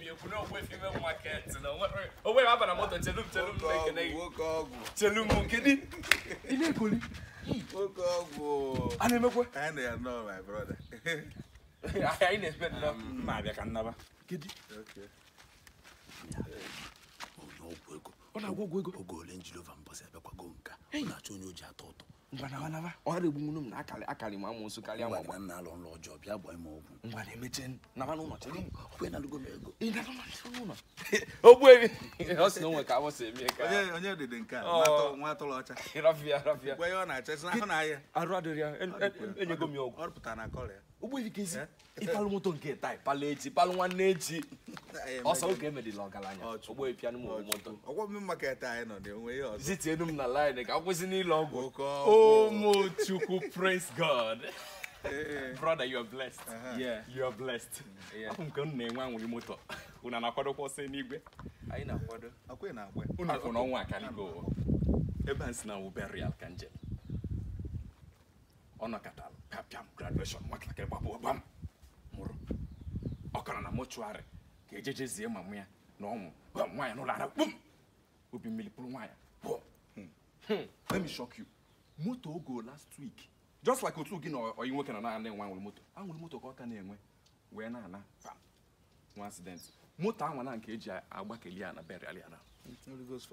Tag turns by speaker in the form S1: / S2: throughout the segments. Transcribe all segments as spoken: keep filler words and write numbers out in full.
S1: you could not wait for market. Oh, wait, I'm not going to tell him, tell him, tell him, Kitty. Illegally. I never go. And they are not my brother. I ain't spent enough. Maybe I can never. Kitty. Okay. Oh, no, go. Oh, no, go, go, go, Angelo Van Bossa, Gonka. Hey, not to know Jatoto. Banana, or the woman, I call I call him, so Kalia, one now on Lord Job, ya boy, more. But I mentioned Navano, when I go in that one. Oh, wait, that's no one I was saying. I didn't come. What a lot. Raffia, Raffia, where on I just not I. I'd rather you go me or Putana call it. We can say if I want to get type, Paleti, Palwan Nachi. Also, give me the long line. Oh, wait, piano motor. I want me market I know the way of sitting in the line. I was in the logo. Oh, Mochuku, praise God. Brother, you are blessed. Yeah, you are blessed. Yeah, I'm going to name one with motor. When I'm not going to say Nigbe, I know what I quit now. When no one can go. Evans now will bury Alcanjel. On a catal, Papiam graduation, what like a babu bam. Moro. Ocarana mortuary. K J Z, mamma, no, but why no ladder? Boom! Will be Millipul wire. Let me shock you. Moto go last week. Just like Otlugin or you working on and then one will motor. I will motor got an anyway. Where na na. One accident. Motor one and K J, I work a liana, bury a liana. It goes for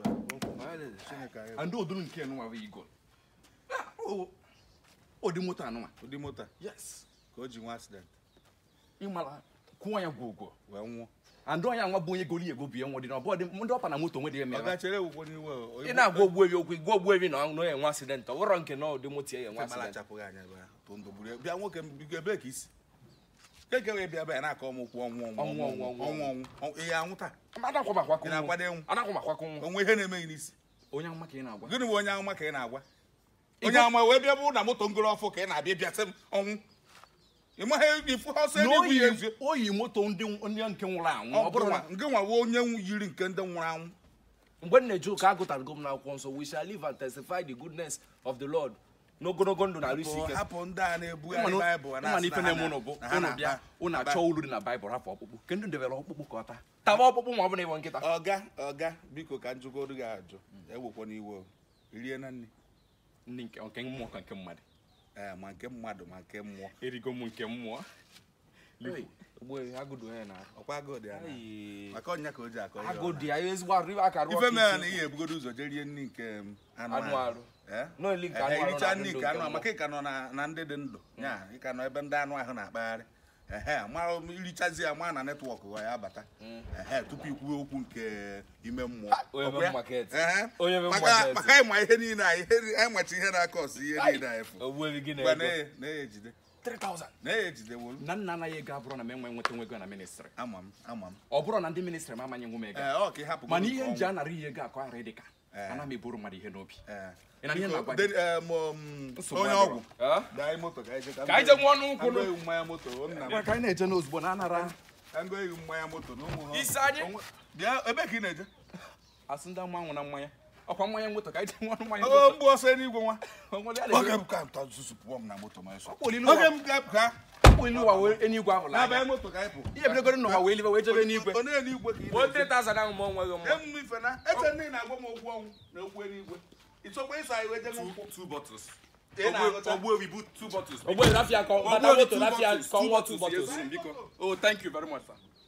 S1: and do don't care no where you go. Oh, oh, the motor, no, the motor. Yes. Go you accident. You mala, Kuya go go. Well, and don't you want boy go go beyond what you know, but the Mundo and a motor with him. Actually, when you were in a go where you go where you know, no accident, or rank and all the motor and one chapel. Be a walking bigger Becky's. Take away be a banana come one, one, one, one, one, one, one, oh, yeah, I don't come back. I don't come back on when her name is Oyan Makina. Good one, young Makina. Oyan, my way be able to motor off okay, and I be just on. You might have the house years. Oh, you motor on young King round. Go on, young yielding Kendom round. When the Jew cargo and go now, so we shall live and testify the goodness of the Lord. No go go to Narisi. Happen down a Bible and I'm even a monobo. Una child in a Bible. Can you develop book? Tabo more than one get a ga, a ga, because can't you go to Gajo? They will when you will. Ilian Nink or King Mock and come mad. My came mad, my came more. Here you go, came more. Well, I go to her now. I go there. I call Yako Jack. I go there. I use what River can go. If a man here go to the Jellian Nick and no link. I need to make a canon and didn't. Yeah, you can open down one hundred bad. A hair, Maro Milichazia man and network where I bata. A hair two people who can remember market. Oh, you have my head in I how much he had a cost. Oh, will you get a three thousand. Nay, they will. None of you got on a man when we're going to minister. I'm on, I'm on. Or brought on the minister, Mamma Yumega. Okay, happy. Money and Jan are here got quite ready. And I'm a Burmadi Henopi. And I know um, so now, Diamoto, I don't want to go my motor. I can't know banana. I'm going to my motor. No more. He's saying, yeah, a back in it. I send down one on my. Upon my motor, I don't want my own boss anyone. I can't touch the support my motor myself. Will you know him? Will you know any one? I have a motor. You have never know how we live away to any work. What three thousand and one way. It's always I wait two bottles. Where we put two bottles. Oh, well, Rafia, come. Two bottles. Oh, thank you very much, sir.